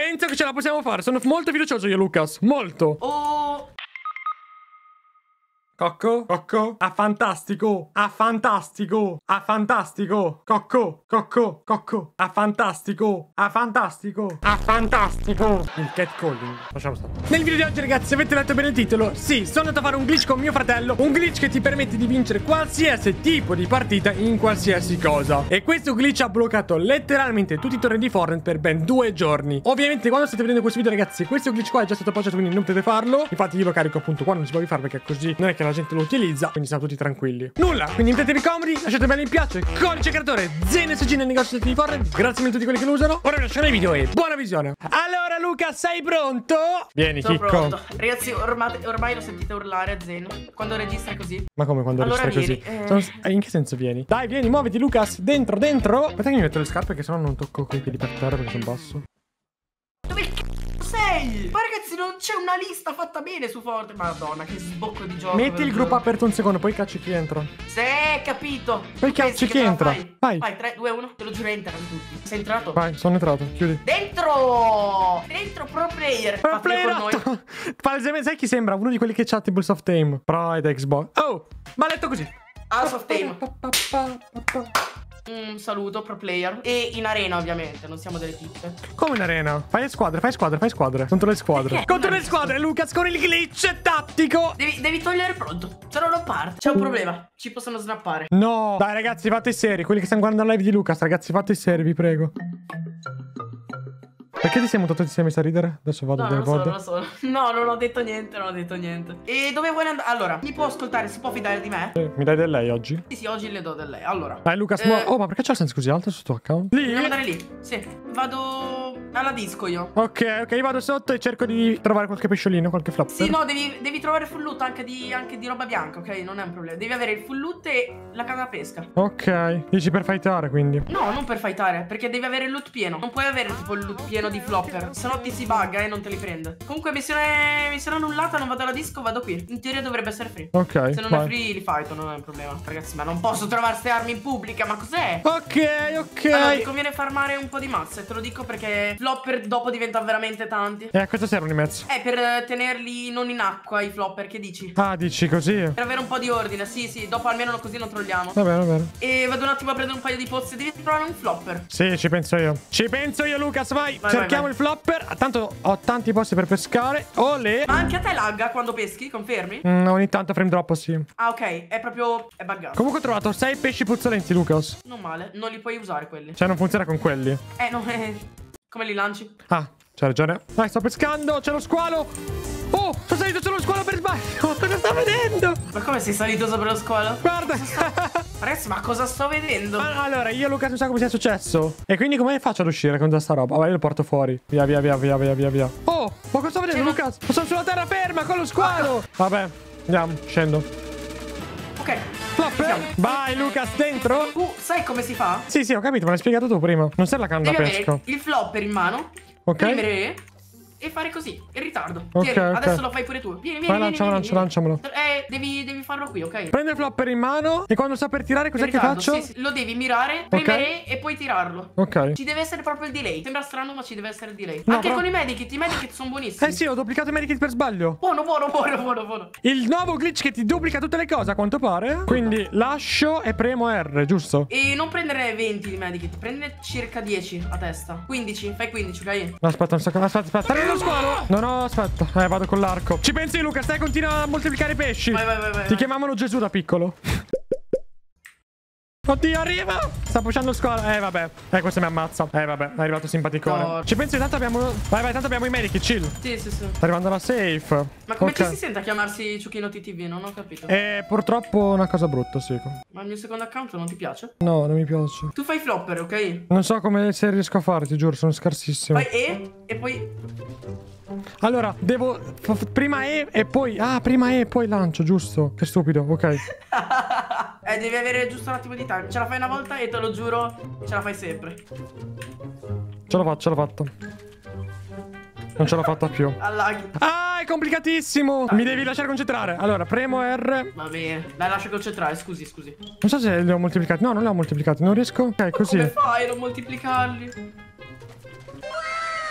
Penso che ce la possiamo fare. Sono molto fiducioso io, Lucas. Molto. Oh. Cocco? Cocco? Ah, fantastico! Ah, fantastico! Ah, fantastico! Cocco! Cocco! Cocco! Ah, fantastico! Ah, fantastico! Ah, fantastico! Il catcalling. Lasciamo stare. Nel video di oggi, ragazzi, avete letto bene il titolo? Sì, sono andato a fare un glitch con mio fratello. Un glitch che ti permette di vincere qualsiasi tipo di partita in qualsiasi cosa. E questo glitch ha bloccato letteralmente tutti i tornei di Fortnite per ben 2 giorni. Ovviamente, quando state vedendo questo video, ragazzi, questo glitch qua è già stato appoggiato, quindi non potete farlo. Infatti, io lo carico appunto qua, non si può fare perché così non è che la gente lo utilizza, quindi siamo tutti tranquilli. Nulla, quindi mettetevi comodi, lasciate bene il piace, codice creatore ZeneSG nel negozio di Fortnite. Grazie mille a tutti quelli che lo usano. Ora vi lascio il video e buona visione. Allora Luca, sei pronto? Vieni, Sono Chicco. pronto. Ragazzi, ormai lo sentite urlare a Zen quando registra così. Ma come quando Allora registri così? In che senso vieni? Dai, vieni, muoviti Lucas, dentro, dentro. Aspetta che mi metto le scarpe che sennò non tocco coi piedi per terra perché sono basso. Dove c***o sei? Ma ragazzi, non c'è una lista fatta bene su Fortnite. Madonna, che sbocco di gioco. Metti il gruppo aperto un secondo, poi cacci chi entra. Sì, capito. Poi cacci chi entra. Vai. Vai, 3, 2, 1. Te lo giuro, entrano tutti. Sei entrato? Vai, sono entrato, chiudi. Dentro pro player. Pro Fatelo player con noi. Palesemente, sai chi sembra? Uno di quelli che chatta tipo soft aim. Pride, Xbox. Oh, ma letto così. House of Tame. Un saluto pro player. E in arena ovviamente, non siamo delle pippe. Come in arena? Fai squadre, fai squadre, fai squadre. Contro le squadre. Perché? Contro le squadre, Lucas, con il glitch tattico. Devi togliere pronto. Se no non parte. C'è un problema. Ci possono snappare. No. Dai ragazzi, fate seri. Quelli che stanno guardando la live di Lucas, ragazzi, fate seri, vi prego. Perché ti sei mutato e ti sei messo a ridere? Adesso vado No, del non VOD. lo so. No, non ho detto niente, non ho detto niente. E dove vuoi andare? Allora, mi può ascoltare, si può fidare di me? Mi dai del lei oggi? Sì, oggi le do del lei. Allora. Dai Lucas, oh, ma perché c'è il senso così alto sul tuo account? Lì? Dobbiamo andare lì. Sì. Vado alla disco io. Ok, io vado sotto e cerco di trovare qualche pesciolino, qualche flop. Sì, no, devi trovare full loot anche di roba bianca, ok? Non è un problema. Devi avere il full loot e la canna pesca. Ok, dici per fightare quindi. No, non per fightare, perché devi avere il loot pieno. Non puoi avere tipo il loot pieno di flopper, se no ti si bugga e non te li prende. Comunque missione annullata, non vado alla disco, vado qui. In teoria dovrebbe essere free. Ok, se non è free li fighto, non è un problema. Ragazzi, ma non posso trovare ste armi in pubblica, ma cos'è? Ok. Allora, ti conviene farmare un po' di mazze, te lo dico perché flopper dopo diventano veramente tanti. E a cosa servono i mezzi? Per tenerli non in acqua i flopper, che dici? Ah, dici così? Per avere un po' di ordine, sì, dopo almeno così non trolliamo. Va bene. E vado un attimo a prendere un paio di pozze, devi trovare un flopper. Sì, ci penso io. Ci penso io, Lucas, vai. Cerchiamo vai. il flopper. Tanto ho tanti posti per pescare. Olè. Ma anche a te lagga quando peschi, confermi? Ogni tanto frame drop, sì. Ah, ok, è buggato. Comunque ho trovato 6 pesci puzzolenti, Lucas. Non male, non li puoi usare quelli. Cioè non funziona con quelli. No, come li lanci? Ah, c'hai ragione. Dai, sto pescando, c'è lo squalo. Oh, sono salito sullo squalo per sbaglio. Cosa sto vedendo? Ma come sei salito sopra lo squalo? Guarda. Ragazzi, ma cosa sto vedendo? Allora, io Lucas non so come sia successo. E quindi come faccio ad uscire con questa roba? Vai, io lo porto fuori. Via. Oh, ma cosa sto vedendo, Lucas? Sono sulla terraferma con lo squalo. Vabbè, andiamo, scendo. Ok. Flopper. Vai, Lucas, dentro. Sai come si fa? Sì, ho capito, me l'hai spiegato tu prima. Non sei la canna Devi pesca. avere il flopper in mano. Ok. Premere e fare così, in ritardo. Ok, Tieni, ok. adesso lo fai pure tu. Vieni. Lanciamolo. Devi farlo qui, ok? Prendo il flopper in mano e quando sto per tirare cos'è che faccio? Sì, lo devi mirare, premere e poi tirarlo. Ok. Ci deve essere proprio il delay. Sembra strano, ma ci deve essere il delay. No, Anche però... con i medikit sono buonissimi. Sì, ho duplicato i medikit per sbaglio. Buono. Il nuovo glitch che ti duplica tutte le cose, a quanto pare. Quindi lascio e premo R, giusto? E non prendere 20 di medikit, prendere circa 10 a testa. 15, fai 15, ok? No, aspetta un secondo, aspetta. Prendo lo squalo. No, aspetta. Vado con l'arco. Ci pensi, Luca? Stai, continua a moltiplicare i pesci. Vai. Ti chiamavano Gesù da piccolo. Oddio, arriva! Sta pushando lo squalo. Vabbè. Questo mi ammazza. Vabbè, è arrivato simpaticone. No. Ci pensi, tanto abbiamo... Vai, tanto abbiamo i medici, chill. Sì. Sta arrivando la safe. Ma come ci si sente a chiamarsi Ciuchino TTV? Non ho capito. Purtroppo una cosa brutta, sì. Ma il mio secondo account non ti piace? No, non mi piace. Tu fai flopper, ok? Non so come se riesco a fare, ti giuro, sono scarsissimo. Fai e poi... Allora, devo... Prima e poi... prima e poi lancio, giusto? Che stupido, ok. Devi avere giusto un attimo di time. Ce la fai una volta e te lo giuro, ce la fai sempre. Ce l'ho fatta. Non ce l'ho fatta più. Allaghi. È complicatissimo. Mi devi lasciare concentrare. Allora, premo R. Va bene. Dai, lascia concentrare, scusi. Non so se li ho moltiplicati. No, non li ho moltiplicati. Non riesco. Ok, così. Come fai a non moltiplicarli?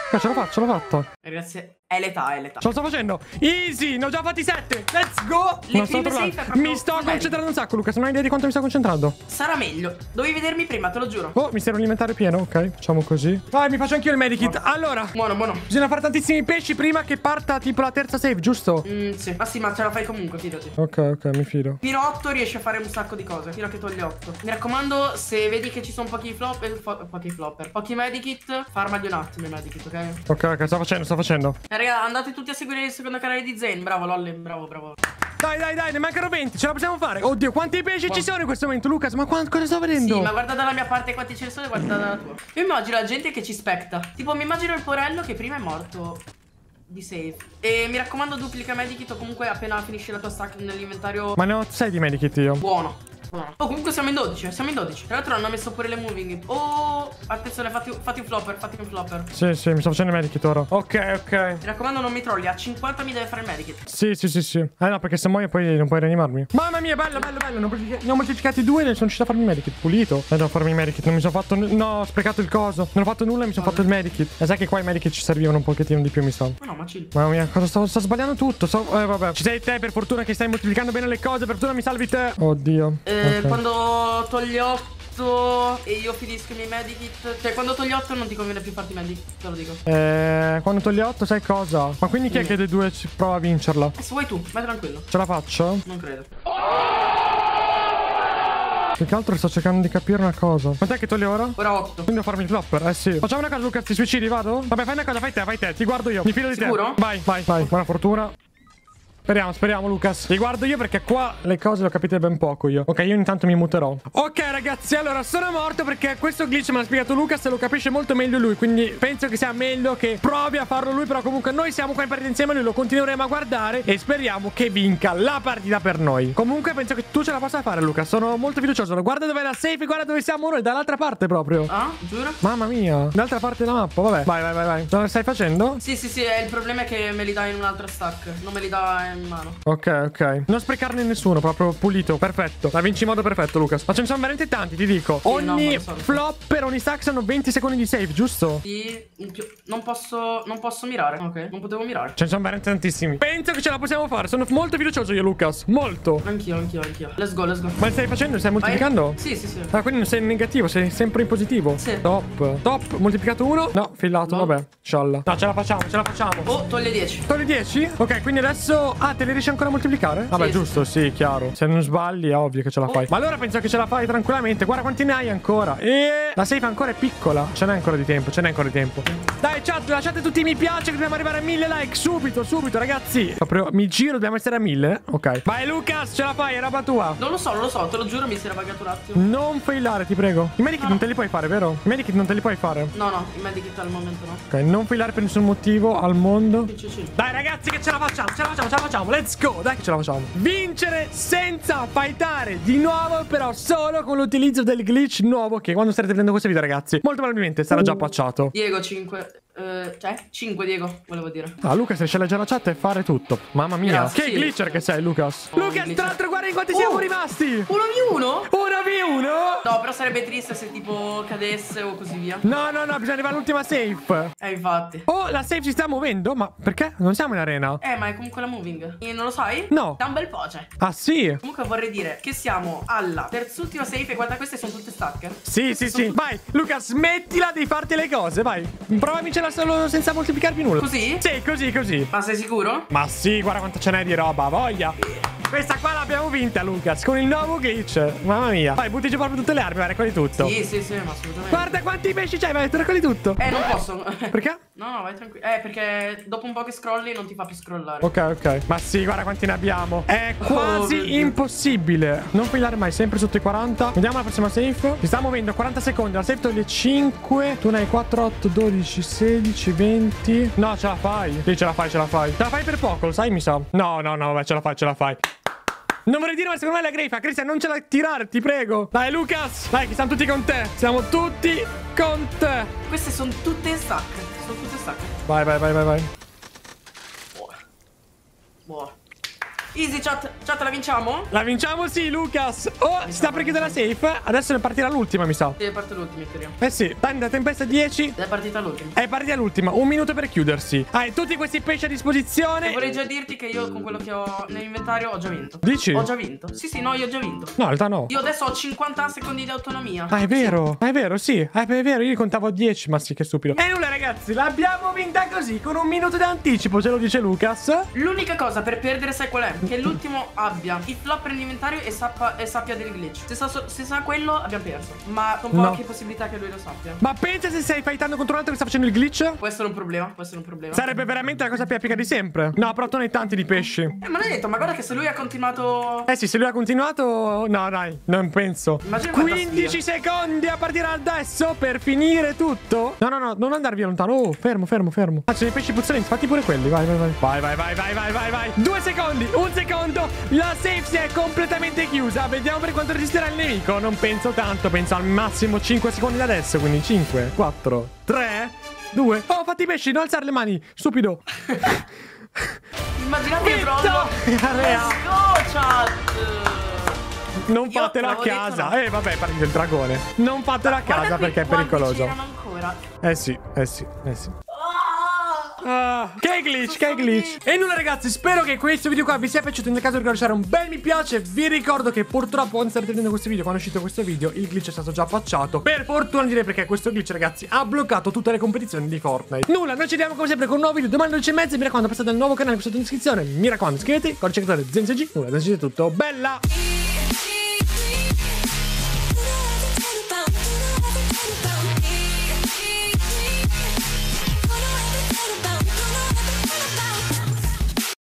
Ce l'ho fatta, ce l'ho fatta. Ragazzi, è l'età, è l'età. Ce lo sto facendo. Easy, ne ho già fatti 7. Let's go. Le Non sto prime trovando. safe è proprio Mi sto meglio. concentrando un sacco, Lucas. Non hai idea di quanto mi sto concentrando. Sarà meglio. Dovevi vedermi prima, te lo giuro. Oh, mi serve alimentare pieno. Ok, facciamo così. Vai, mi faccio anch'io il medikit. Allora, Buono, buono. bisogna fare tantissimi pesci prima che parta tipo la terza save, giusto? Sì. Ma sì, ma ce la fai comunque, fidati. Ok, mi fido. Fino a 8 riesci a fare un sacco di cose. Fino a che togli 8. Mi raccomando, se vedi che ci sono pochi flopper, pochi medikit, farmagli un attimo i medikit, ok? Ok, sto facendo. Raga, andate tutti a seguire il secondo canale di Zen. Bravo, Lolle, bravo. Dai, ne mancano 20. Ce la possiamo fare. Oddio, quanti pesci ci sono in questo momento, Lucas? Ma cosa sto vedendo? Sì, ma guarda dalla mia parte quanti ce ne sono e guarda dalla tua. Io immagino la gente che ci specta. Tipo, mi immagino il porello che prima è morto di save. E mi raccomando, duplica medikit o comunque appena finisci la tua stack nell'inventario. Ma ne ho 6 di medikit io. Buono. Oh, comunque siamo in 12, Tra l'altro hanno messo pure le moving. Oh, attenzione, fatti un flopper. Sì, mi sto facendo il medikit ora. Ok. Mi raccomando, non mi trolli. A 50 mi deve fare il medikit. Sì. No, perché se muoio poi non puoi rianimarmi. Mamma mia, bello. Ne ho moltiplicati 2 e ne sono riuscito a farmi il medikit. Pulito. Devo farmi il medikit. Non mi sono fatto. No, ho sprecato il coso. Non ho fatto nulla e mi sono fatto il medikit. E sai che qua i medikit ci servivano un pochettino di più, mi sa. No, ma chill. Mamma mia, cosa sto sbagliando tutto. Vabbè. Ci sei te, per fortuna che stai moltiplicando bene le cose. Per fortuna mi salvi te. Oddio. Ok. Quando togli 8 e io finisco i miei medikit. Cioè, quando togli 8 non ti conviene più farti medikit, te lo dico. Quando togli 8 sai cosa? Ma quindi chi è che dei due prova a vincerla? Se vuoi tu, vai tranquillo. Ce la faccio? Non credo. Più che altro sto cercando di capire una cosa. Quant'è che togli ora? Ora 8. Quindi devo farmi il flopper, eh sì. Facciamo una cosa, Lucas, ti suicidi, vado? Vabbè, fai una cosa, fai te, ti guardo io. Mi fido di te. Sicuro? Vai. Buona fortuna. Speriamo, Lucas. Ti guardo io perché qua le cose le ho capite ben poco io. Ok, io intanto mi muterò. Ok, ragazzi, allora sono morto perché questo glitch me l'ha spiegato Lucas e lo capisce molto meglio lui. Quindi penso che sia meglio che provi a farlo lui. Però comunque noi siamo qua in partita insieme, noi lo continueremo a guardare e speriamo che vinca la partita per noi. Comunque penso che tu ce la possa fare, Lucas. Sono molto fiducioso. Guarda dove è la safe, guarda dove siamo noi, dall'altra parte proprio. Ah, giuro? Mamma mia, dall'altra parte della mappa, vabbè. Vai. Lo stai facendo? Sì, il problema è che me li dà in un'altra stack. Non me li dà in mano. Ok. Non sprecarne nessuno, proprio pulito. Perfetto. La vinci in modo perfetto, Lucas. Ma ce ne sono veramente tanti, ti dico. Ogni flopper, ogni stack sono 20 secondi di save, giusto? Sì, non posso mirare. Ok, non potevo mirare. Ce ne sono veramente tantissimi. Penso che ce la possiamo fare. Sono molto fiducioso io, Lucas. Molto. Anch'io. Let's go. Ma li stai facendo? Li stai moltiplicando? Sì. Ah, quindi non sei in negativo, sei sempre in positivo. Sì. Top. Moltiplicato 1. No, filato, No. vabbè. Scialla. No, ce la facciamo. Oh, toglie 10. Togli 10? Ok, quindi adesso... Ah, te li riesci ancora a moltiplicare? Vabbè, Sì. giusto, sì, chiaro. Se non sbagli è ovvio che ce la fai. Ma allora penso che ce la fai tranquillamente. Guarda quanti ne hai ancora. E la safe ancora è piccola. Ce n'è ancora di tempo. Dai, chat, lasciate tutti i mi piace che dobbiamo arrivare a 1000 like. Subito, ragazzi. Proprio mi giro, dobbiamo essere a 1000. Ok. Vai, Lucas, ce la fai, è roba tua. Non lo so, te lo giuro, mi si era buggato un attimo. Non failare, ti prego. I medikit non te li puoi fare, vero? I medikit non te li puoi fare. No, i medikit al momento no. Ok, non failare per nessun motivo al mondo. Sì. Dai, ragazzi, che ce la facciamo. Let's go, dai che ce la facciamo. Vincere senza fightare di nuovo, però solo con l'utilizzo del glitch nuovo che quando starete vedendo questo video, ragazzi, molto probabilmente sarà già patchato. Diego 5. Cioè 5 Diego, volevo dire. Ah, Lucas riesce a leggere la chat e fare tutto. Mamma mia. Grazie. Che glitcher che sei, Lucas. Lucas, glitcher. tra l'altro guarda in quanti siamo rimasti. 1v1? 1v1? No, però sarebbe triste se tipo cadesse o così via. No, bisogna arrivare all'ultima safe. Infatti. Oh, la safe si sta muovendo? Ma perché? Non siamo in arena. Ma è comunque la moving. E non lo sai? No. Da un bel po' c'è. Ah, sì? Comunque vorrei dire che siamo alla terz'ultima safe e guarda, queste sono tutte stack. Sì. Vai, Lucas, smettila di farti le cose, vai. Prova a vincerla solo senza moltiplicare più nulla. Così? Sì, così. Ma sei sicuro? Ma sì, guarda quanto ce n'è di roba, voglia. Questa qua l'abbiamo vinta, Lucas, con il nuovo glitch. Mamma mia. Vai, butti giù proprio tutte le armi, vai, raccogli tutto. Sì, ma assolutamente. Guarda quanti pesci c'hai, vai, raccogli tutto. Non posso. Perché? No, vai tranquillo. Perché dopo un po' che scrolli non ti fa più scrollare. Ok. Ma sì, guarda quanti ne abbiamo. È quasi impossibile non failare mai, sempre sotto i 40. Vediamo la prossima safe. Si sta muovendo 40 secondi. La safe toglie 5. Tu ne hai 4, 8, 12, 16, 20. No, ce la fai. Sì, ce la fai. Ce la fai per poco, lo sai, mi sa. No, vabbè, ce la fai. Non vorrei dire, ma secondo me è la Grefa. Cristian, non ce la tirare, ti prego. Dai, Lucas. Dai, che siamo tutti con te. Siamo tutti con te. Queste sono tutte in stack. Vai. Buono. Easy, chat. Chat, la vinciamo? La vinciamo, sì, Lucas. Oh, si sta per chiudere la safe. Adesso ne partirà l'ultima, mi sa. Sì, è partita l'ultima, speriamo. Eh sì, time da tempesta 10. È partita l'ultima. È partita l'ultima, 1 minuto per chiudersi. Hai tutti questi pesci a disposizione. E vorrei già dirti che io con quello che ho nell'inventario ho già vinto. Dici? Ho già vinto. Sì, no, io ho già vinto. No, in realtà no. Io adesso ho 50 secondi di autonomia. Ah, è vero, sì. È vero, io contavo a 10, ma sì, che stupido. E nulla, ragazzi, l'abbiamo vinta così, con 1 minuto d'anticipo, ce lo dice Lucas. L'unica cosa per perdere, sai qual è? Che l'ultimo abbia i flop nell'inventario e sappia del glitch. Se sa quello, abbiamo perso. Ma con poche possibilità che lui lo sappia. Ma pensa se stai fightando contro un altro che sta facendo il glitch? Può essere un problema, Sarebbe veramente la cosa più epica di sempre. No, però tu ne hai tanti di pesci. Ma l'hai detto, ma guarda che se lui ha continuato... Eh sì, se lui ha continuato... No, dai, non penso. Immagina 15 secondi a partire adesso per finire tutto. No, non andare via lontano. Oh, fermo. Ah, c'è dei pesci puzzolenti, fatti pure quelli. Vai. 2 secondi, 1 secondo. La safe si è completamente chiusa. Vediamo per quanto resisterà il nemico. Non penso tanto, penso al massimo 5 secondi da adesso. Quindi 5, 4, 3, 2. Oh, fatti i pesci, non alzare le mani, stupido. Immaginate il crollo. Let's go, chat. Non fatelo a casa. No. Vabbè, è partito il dragone. Non fatelo a casa perché è pericoloso. Ancora. Eh sì. Che glitch. E nulla, ragazzi, spero che questo video qua vi sia piaciuto. Nel caso ricordate lasciare un bel mi piace. Vi ricordo che purtroppo quando state vedendo questo video, quando è uscito questo video, il glitch è stato già patchato. Per fortuna direi, perché questo glitch, ragazzi, ha bloccato tutte le competizioni di Fortnite. Nulla, noi ci vediamo come sempre con un nuovo video domani alle 12:30. Mi raccomando, passate al nuovo canale, passate in iscrizione. Mi raccomando, iscrivetevi, codice creatore ZenCG. Nulla, adesso è tutto. Bella!